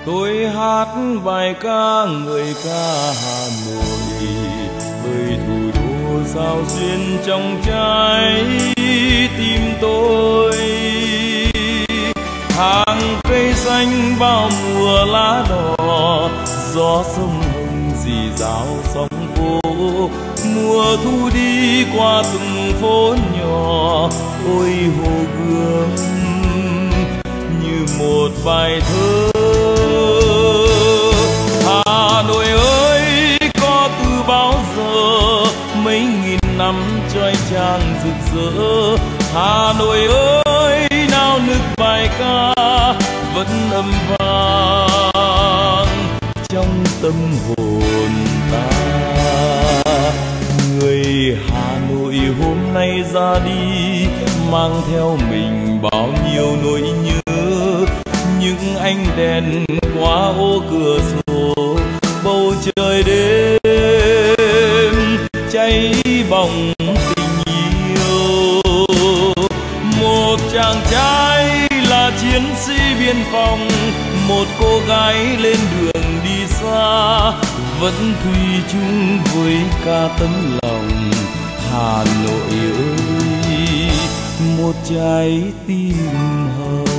Tôi hát bài ca người ca Hà Nội, ơi thủ đô sao xuyên trong trái tim tôi. Hàng cây xanh bao mùa lá đỏ, gió sông Hồng rì rào sóng phố. Mùa thu đi qua từng phố nhỏ, ôi Hồ Gươm như một bài thơ. Hà Nội ơi có từ bao giờ, mấy nghìn năm trói trang rực rỡ. Hà Nội ơi nao nức bài ca vẫn âm vang trong tâm hồn ta. Người Hà Nội hôm nay ra đi, mang theo mình bao nhiêu nỗi nhớ. Những ánh đèn qua ô cửa sổ, bầu trời đêm cháy bỏng tình yêu. Một chàng trai là chiến sĩ biên phòng, một cô gái lên đường đi xa, vẫn thủy chung với ca tấm lòng. Hà Nội ơi một trái tim hồng.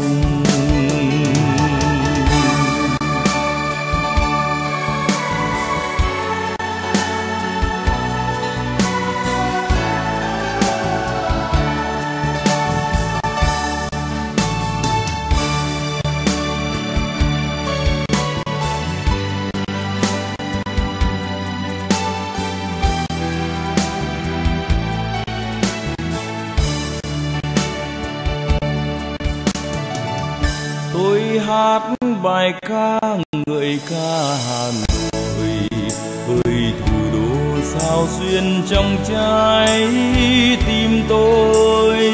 Tôi hát bài ca người ca Hà Nội, ơi thủ đô sao xuyên trong trái tim tôi.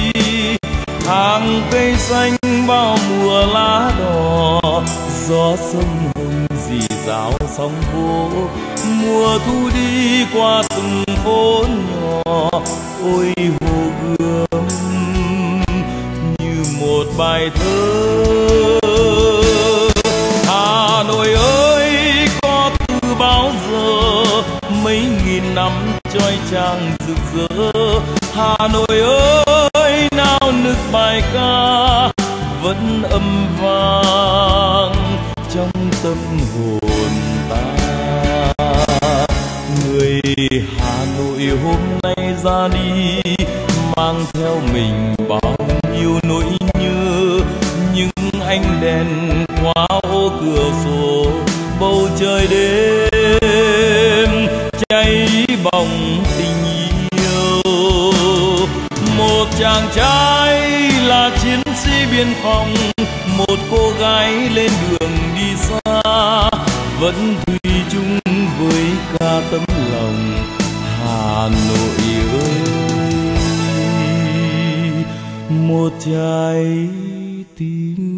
Hàng cây xanh bao mùa lá đỏ, gió sông Hồng rì rào sóng phố. Mùa thu đi qua từng phố nhỏ, ôi Hồ Gươm như một bài thơ. Hà Nội ơi có từ bao giờ, mấy nghìn năm trói trang rực rỡ. Hà Nội ơi nao nức bài ca vẫn âm vang trong tâm hồn ta. Người Hà Nội hôm nay ra đi, mang theo mình bao nhiêu nỗi nhớ. Những ánh đèn qua ô cửa sổ, bầu trời đêm cháy bỏng tình yêu. Một chàng trai là chiến sĩ biên phòng, một cô gái lên đường đi xa, vẫn thủy chung với ca tấm lòng. Hà Nội ơi một trái tim